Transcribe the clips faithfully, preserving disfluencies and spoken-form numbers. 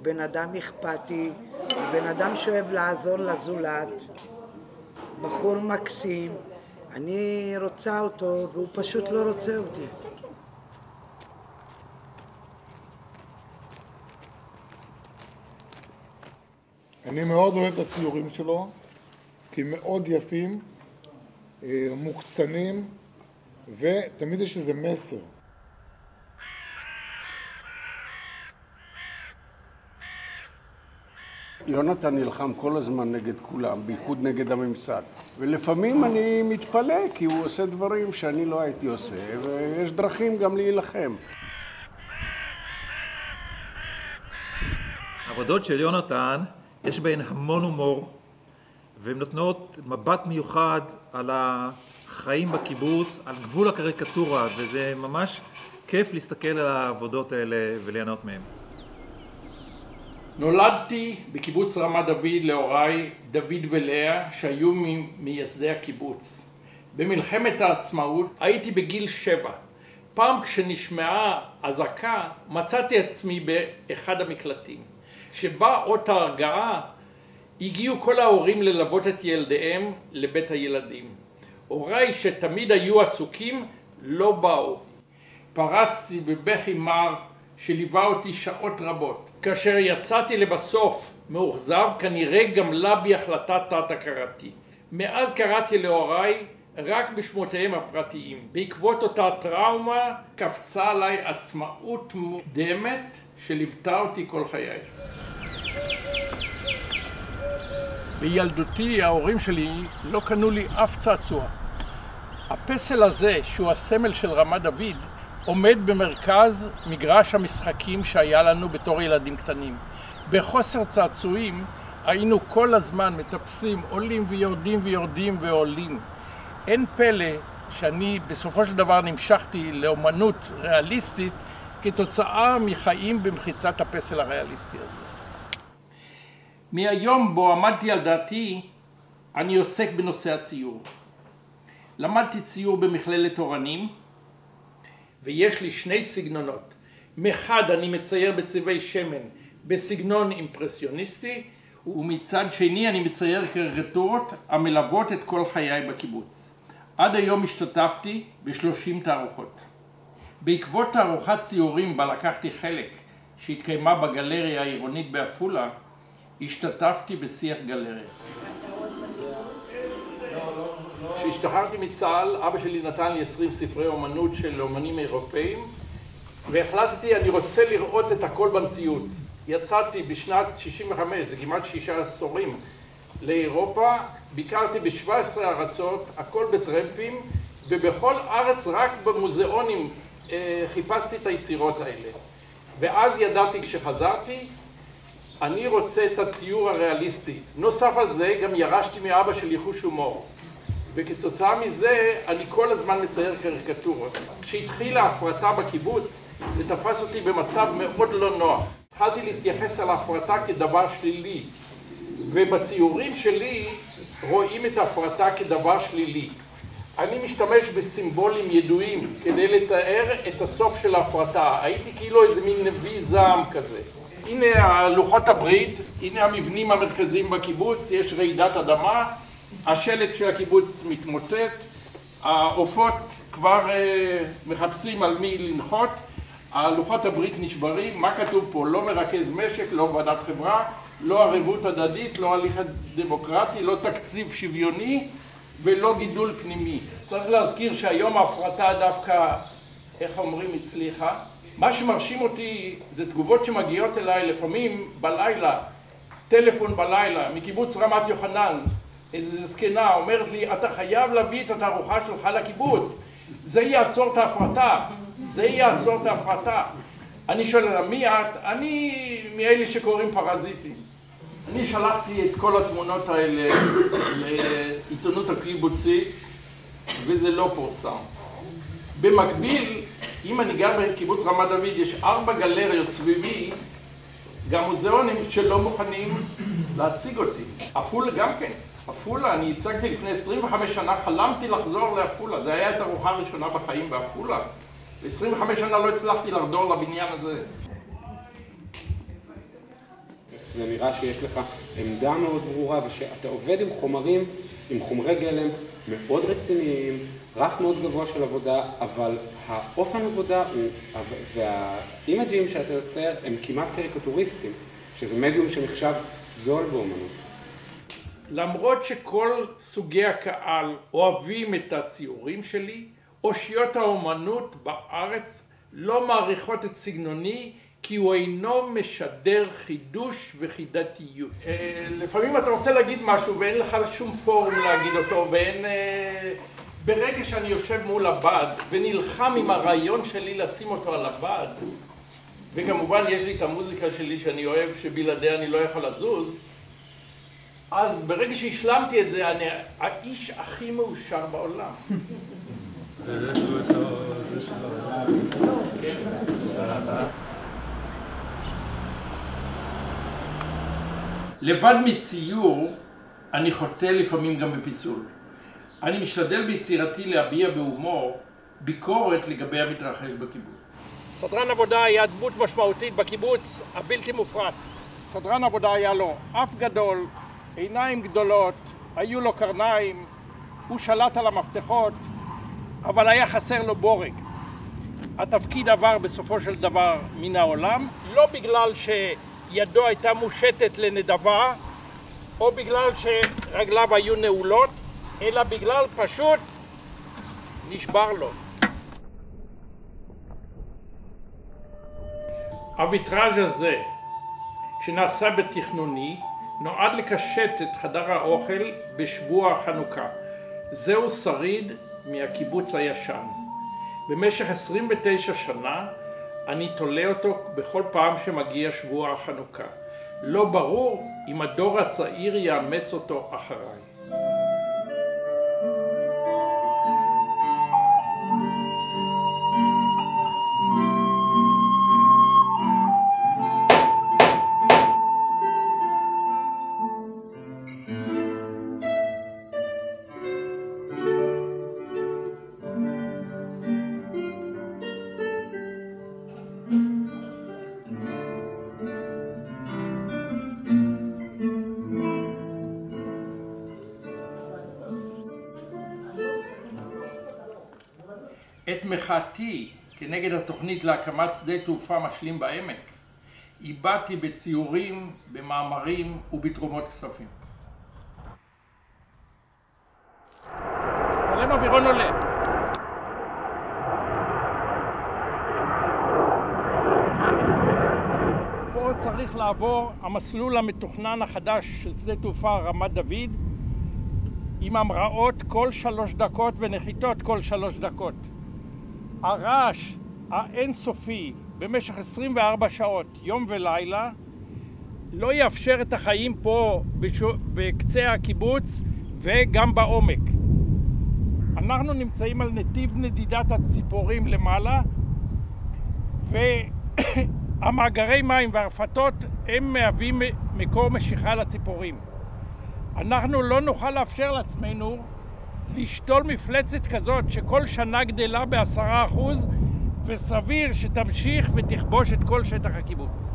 בן אדם אכפתי, בן אדם שאוהב לעזור לזולת, בחור מקסים. אני רוצה אותו והוא פשוט לא רוצה אותי. אני מאוד אוהב את הציורים שלו, כי הם מאוד יפים, מוקצנים, ותמיד יש איזה מסר. יונתן נלחם כל הזמן נגד כולם, בייחוד נגד הממסד. ולפעמים אני מתפלא, כי הוא עושה דברים שאני לא הייתי עושה, ויש דרכים גם להילחם. העבודות של יונתן, יש בהן המון הומור, והן נותנות מבט מיוחד על החיים בקיבוץ, על גבול הקריקטורה, וזה ממש כיף להסתכל על העבודות האלה וליהנות מהן. נולדתי בקיבוץ רמת דוד להוריי דוד ולאה, שהיו ממייסדי הקיבוץ. במלחמת העצמאות הייתי בגיל שבע. פעם כשנשמעה אזעקה מצאתי עצמי באחד המקלטים. כשבא אות ההרגעה הגיעו כל ההורים ללוות את ילדיהם לבית הילדים. הוריי שתמיד היו עסוקים לא באו. פרצתי בבכי מר שליווה אותי שעות רבות. כאשר יצאתי לבסוף מאוכזב, כנראה גמלה בי החלטת תת-הכרתי. מאז קראתי להוריי רק בשמותיהם הפרטיים. בעקבות אותה טראומה קפצה עליי עצמאות מוקדמת שליוותה אותי כל חיי. בילדותי ההורים שלי לא קנו לי אף צעצוע. הפסל הזה, שהוא הסמל של רמת דוד, עומד במרכז מגרש המשחקים שהיה לנו בתור ילדים קטנים. בחוסר צעצועים היינו כל הזמן מטפסים, עולים ויורדים ויורדים ועולים. אין פלא שאני בסופו של דבר נמשכתי לאומנות ריאליסטית כתוצאה מחיים במחיצת הפסל הריאליסטי הזה. מהיום בו עמדתי על דעתי, אני עוסק בנושא הציור. למדתי ציור במכללת אורנים, ויש לי שני סגנונות. מחד אני מצייר בצבעי שמן בסגנון אימפרסיוניסטי, ומצד שני אני מצייר קריקטורות המלוות את כל חיי בקיבוץ. עד היום השתתפתי בשלושים תערוכות. בעקבות תערוכת ציורים בה לקחתי חלק, שהתקיימה בגלריה העירונית בעפולה, השתתפתי בשיח גלריה. כשהשתחררתי מצה"ל, אבא שלי נתן לי עשרים ספרי אומנות של אומנים אירופאים, והחלטתי, אני רוצה לראות את הכל במציאות. יצאתי בשנת שישים וחמש, זה כמעט שישה עשורים, לאירופה, ביקרתי ב-שבע עשרה ארצות, הכל בטרמפים, ובכל ארץ רק במוזיאונים אה, חיפשתי את היצירות האלה. ואז ידעתי כשחזרתי, אני רוצה את הציור הריאליסטי. נוסף על זה, גם ירשתי מאבא שלי חוש הומור. וכתוצאה מזה, אני כל הזמן מצייר קריקטורות. כשהתחילה ההפרטה בקיבוץ, זה תפס אותי במצב מאוד לא נוח. התחלתי להתייחס על ההפרטה כדבר שלילי. ובציורים שלי רואים את ההפרטה כדבר שלילי. אני משתמש בסימבולים ידועים כדי לתאר את הסוף של ההפרטה. הייתי כאילו איזה מין נביא זעם כזה. הנה לוחות הברית, הנה המבנים המרכזיים בקיבוץ, יש רעידת אדמה, השלט של הקיבוץ מתמוטט, העופות כבר אה, מחפשים על מי לנחות, הלוחות הברית נשברים, מה כתוב פה? לא מרכז משק, לא ועדת חברה, לא ערבות הדדית, לא הליך דמוקרטי, לא תקציב שוויוני ולא גידול פנימי. צריך להזכיר שהיום ההפרטה דווקא, איך אומרים, הצליחה. מה שמרשים אותי זה תגובות שמגיעות אליי לפעמים בלילה, טלפון בלילה, מקיבוץ רמת יוחנן, איזו זקנה אומרת לי, אתה חייב להביא את התערוכה שלך לקיבוץ, זה יעצור את ההפרטה, זה יעצור את ההפרטה. אני שואל לה, מי את? אני מאלה שקוראים פרזיטים. אני שלחתי את כל התמונות האלה לעיתונות הקיבוצית, וזה לא פורסם. במקביל, אם אני גר בקיבוץ רמת דוד, יש ארבע גלריות סביבי, גם מוזיאונים שלא מוכנים להציג אותי. עפולה גם כן. עפולה, אני הצגתי לפני עשרים וחמש שנה, חלמתי לחזור לעפולה. זה היה את הארוחה הראשונה בחיים בעפולה. ב-עשרים וחמש שנה לא הצלחתי לחדור לבניין הזה. זה נראה שיש לך עמדה מאוד ברורה, ושאתה עובד עם חומרים, עם חומרי גלם מאוד רציניים, רף מאוד גבוה של עבודה, אבל האופן עבודה הוא, והאימג'ים שאתה יוצר הם כמעט קריקטוריסטים, שזה מדיום שנחשב זול באומנות. למרות שכל סוגי הקהל אוהבים את הציורים שלי, אושיות האומנות בארץ לא מעריכות את סגנוני, כי הוא אינו משדר חידוש וחידתיות. לפעמים אתה רוצה להגיד משהו ואין לך שום פורום להגיד אותו, ואין... ברגע שאני יושב מול הבד ונלחם עם הרעיון שלי לשים אותו על הבד, וכמובן יש לי את המוזיקה שלי שאני אוהב, שבלעדיה אני לא יכול לזוז, אז ברגע שהשלמתי את זה, אני האיש הכי מאושר בעולם. זה שהוא את זה שלו. כן. לבד מציור, אני חוטא לפעמים גם בפיצול. אני משתדל ביצירתי להביע בהומור ביקורת לגבי המתרחש בקיבוץ. סדרן עבודה היה דמות משמעותית בקיבוץ הבלתי מופרט. סדרן עבודה היה לו אף גדול, עיניים גדולות, היו לו קרניים, הוא שלט על המפתחות, אבל היה חסר לו בורג. התפקיד עבר בסופו של דבר מן העולם, לא בגלל שידו הייתה מושטת לנדבה, או בגלל שרגליו היו נעולות, אלא בגלל פשוט נשבר לו. הוויטראז' הזה, שנעשה בתכנוני, נועד לקשט את חדר האוכל בשבוע החנוכה. זהו שריד מהקיבוץ הישן. במשך עשרים ותשע שנה אני תולה אותו בכל פעם שמגיע שבוע החנוכה. לא ברור אם הדור הצעיר יאמץ אותו אחריי. את מחאתי כנגד התוכנית להקמת שדה תעופה משלים בעמק, איבדתי בציורים, במאמרים ובתרומות כספים. אלם אווירון עולה. פה צריך לעבור המסלול המתוכנן החדש של שדה תעופה רמת דוד, עם המראות כל שלוש דקות ונחיתות כל שלוש דקות. הרעש האינסופי במשך עשרים וארבע שעות, יום ולילה, לא יאפשר את החיים פה בקצה הקיבוץ וגם בעומק. אנחנו נמצאים על נתיב נדידת הציפורים למעלה, והמאגרי מים והרפתות הם מהווים מקור משיכה לציפורים. אנחנו לא נוכל לאפשר לעצמנו לשתול מפלצת כזאת שכל שנה גדלה בעשרה אחוז, וסביר שתמשיך ותכבוש את כל שטח הקיבוץ.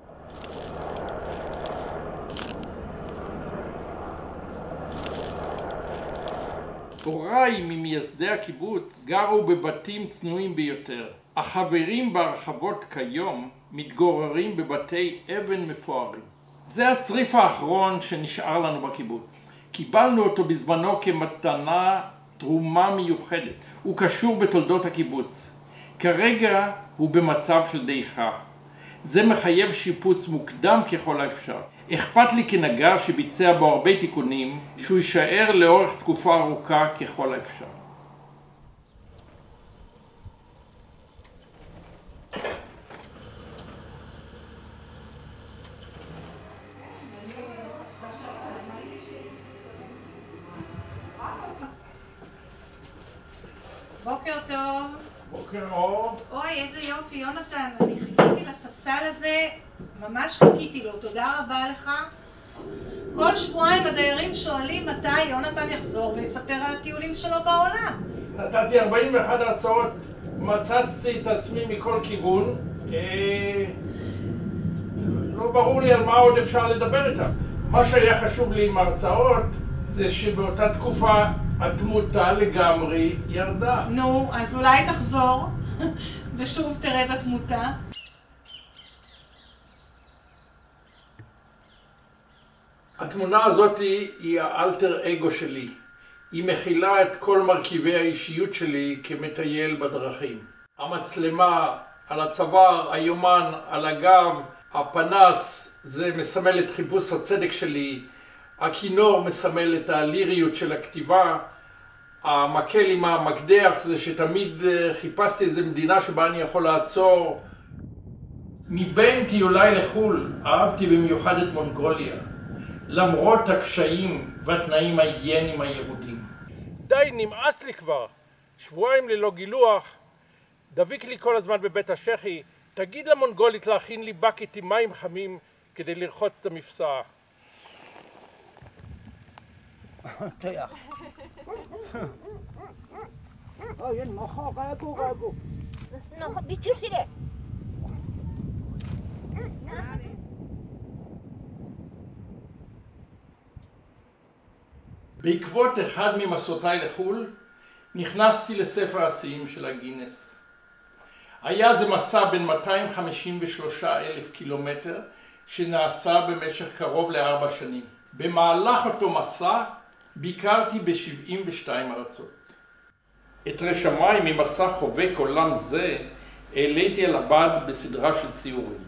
הוריי ממייסדי הקיבוץ גרו בבתים צנועים ביותר. החברים בהרחבות כיום מתגוררים בבתי אבן מפוארים. זה הצריף האחרון שנשאר לנו בקיבוץ. קיבלנו אותו בזמנו כמתנה, תרומה מיוחדת. הוא קשור בתולדות הקיבוץ. כרגע הוא במצב של דעיכה. זה מחייב שיפוץ מוקדם ככל האפשר. אכפת לי כנגר שביצע בו הרבה תיקונים, שהוא יישאר לאורך תקופה ארוכה ככל האפשר. בוקר טוב. בוקר אור. אוי, איזה יופי, יונתן. אני חיכיתי לספסל הזה, ממש חיכיתי לו. תודה רבה לך. כל שבועיים הדיירים שואלים מתי יונתן יחזור ויספר על הטיולים שלו בעולם. נתתי ארבעים ואחת הרצאות, מצצתי את עצמי מכל כיוון. אה... לא ברור לי על מה עוד אפשר לדבר איתה. מה שהיה חשוב לי עם ההרצאות זה שבאותה תקופה התמותה לגמרי ירדה. נו, אז אולי תחזור ושוב תרד התמותה. התמונה הזאת היא האלטר אגו שלי. היא מכילה את כל מרכיבי האישיות שלי כמטייל בדרכים. המצלמה על הצוואר, היומן על הגב, הפנס זה מסמל את חיפוש הצדק שלי, הכינור מסמל את הליריות של הכתיבה, המקל עם המקדח זה שתמיד חיפשתי איזו מדינה שבה אני יכול לעצור. מבין טיוליי לחו"ל אהבתי במיוחד את מונגוליה, למרות הקשיים והתנאים ההיגייניים הירודים. די, נמאס לי כבר. שבועיים ללא גילוח. דביק לי כל הזמן בבית השחי. תגיד למונגולית להכין לי בקט עם מים חמים כדי לרחוץ את המפסע. תיח. אוי, אין מוחו, רגו, רגו. נו, ביצ'ו סירה. בעקבות אחד ממסעותיי לחו"ל, נכנסתי לספר השיאים של הגינס. היה זה מסע בין מאתיים חמישים ושלושה אלף קילומטר, שנעשה במשך קרוב לארבע שנים. במהלך אותו מסע, ביקרתי ב-שבעים ושתיים ארצות. את רשמיי ממסע חובק עולם זה, העליתי על הבד בסדרה של ציורים.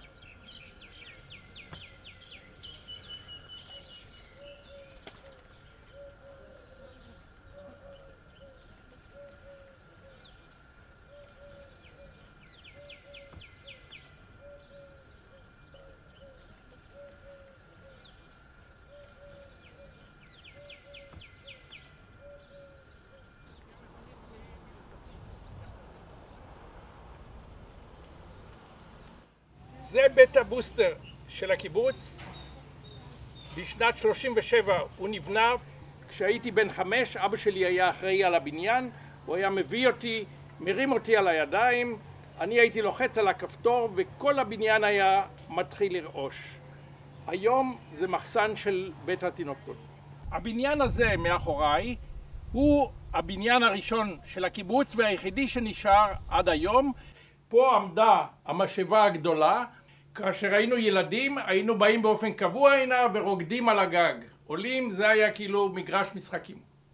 זה בית הבוסטר של הקיבוץ. בשנת שלושים ושבע הוא נבנה. כשהייתי בן חמש, אבא שלי היה אחראי על הבניין. הוא היה מביא אותי, מרים אותי על הידיים. אני הייתי לוחץ על הכפתור וכל הבניין היה מתחיל לרעוש. היום זה מחסן של בית התינוקות. הבניין הזה מאחוריי הוא הבניין הראשון של הקיבוץ והיחידי שנשאר עד היום. פה עמדה המשאבה הגדולה. כאשר היינו ילדים, היינו באים באופן קבוע הנה ורוקדים על הגג. עולים, זה היה כאילו מגרש משחקים.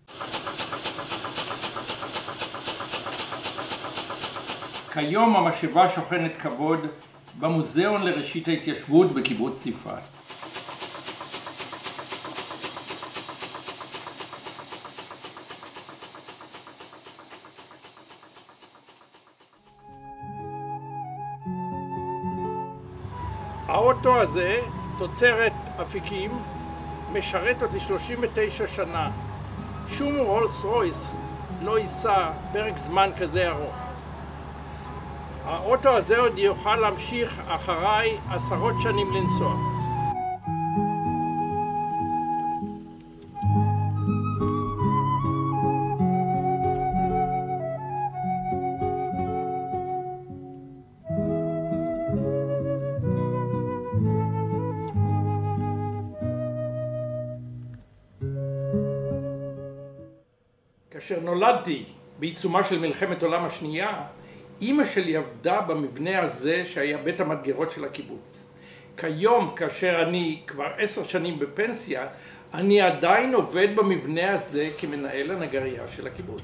כיום המשאבה שוכנת כבוד במוזיאון לראשית ההתיישבות בקיבוץ צפת. האוטו הזה, תוצרת אפיקים, משרת אותי שלושים ותשע שנה. שום רולס רויס לא ייסע פרק זמן כזה ארוך. האוטו הזה עוד יוכל להמשיך אחריי עשרות שנים לנסוע. כאשר נולדתי בעיצומה של מלחמת העולם השנייה, אמא שלי עבדה במבנה הזה שהיה בית המדגרות של הקיבוץ. כיום, כאשר אני כבר עשר שנים בפנסיה, אני עדיין עובד במבנה הזה כמנהל הנגרייה של הקיבוץ.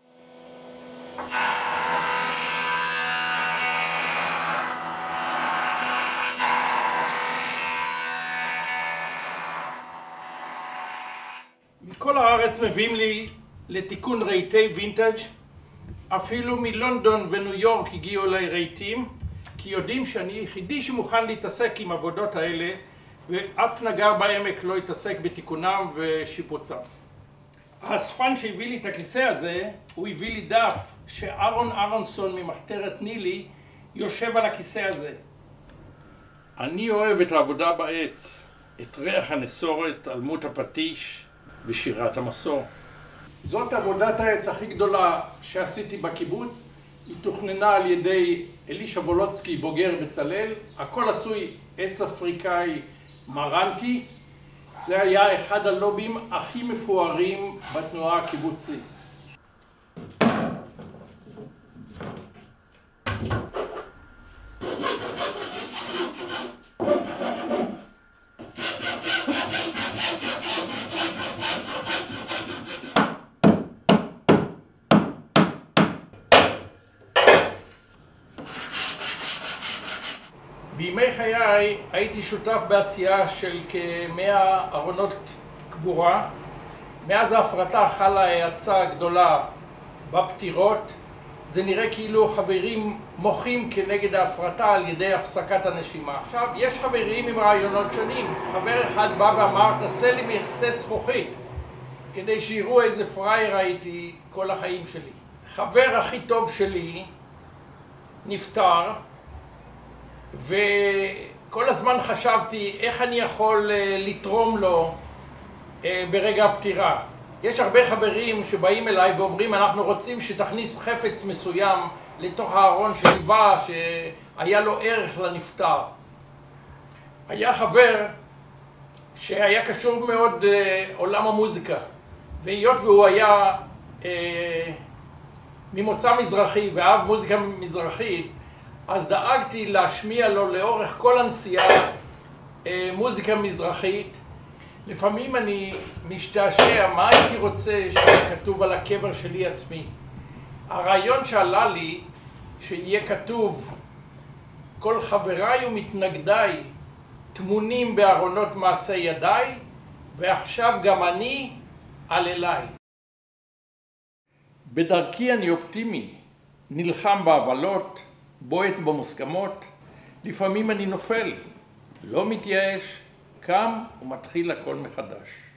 מכל הארץ מביאים לי לתיקון רהיטי וינטג'. אפילו מלונדון וניו יורק הגיעו אליי רהיטים, כי יודעים שאני היחידי שמוכן להתעסק עם עבודות האלה, ואף נגר בעמק לא יתעסק בתיקונם ושיפוצם. האספן שהביא לי את הכיסא הזה, הוא הביא לי דף שאהרון אהרונסון ממחתרת נילי יושב על הכיסא הזה. אני אוהב את העבודה בעץ, את ריח הנסורת, אלמות הפטיש ושירת המסור. זאת עבודת העץ הכי גדולה שעשיתי בקיבוץ, היא תוכננה על ידי אלישע וולוצקי, בוגר בצלאל, הכל עשוי עץ אפריקאי מרנטי. זה היה אחד הלובים הכי מפוארים בתנועה הקיבוצית. בימי חיי הייתי שותף בעשייה של כמאה ארונות קבורה. מאז ההפרטה חלה האצה גדולה בפטירות. זה נראה כאילו חברים מוחים כנגד ההפרטה על ידי הפסקת הנשימה. עכשיו, יש חברים עם רעיונות שונים. חבר אחד בא ואמר, תעשה לי מכסה זכוכית, כדי שיראו איזה פרייר הייתי כל החיים שלי. חבר הכי טוב שלי נפטר, וכל הזמן חשבתי איך אני יכול לתרום לו ברגע הפטירה. יש הרבה חברים שבאים אליי ואומרים, אנחנו רוצים שתכניס חפץ מסוים לתוך הארון שליווה, שהיה לו ערך לנפטר. היה חבר שהיה קשור מאוד לעולם המוזיקה, והיות והוא היה אה, ממוצא מזרחי ואהב מוזיקה מזרחית, אז דאגתי להשמיע לו לאורך כל הנסיעה אה, מוזיקה מזרחית. לפעמים אני משתעשע, מה הייתי רוצה שיהיה כתוב על הקבר שלי עצמי. הרעיון שעלה לי שיהיה כתוב, כל חבריי ומתנגדיי תמונים בארונות מעשה ידיי, ועכשיו גם אני על אליי. בדרכי אני אופטימי, נלחם בעבלות, בועט במוסכמות, לפעמים אני נופל, לא מתייאש, קם ומתחיל הכל מחדש.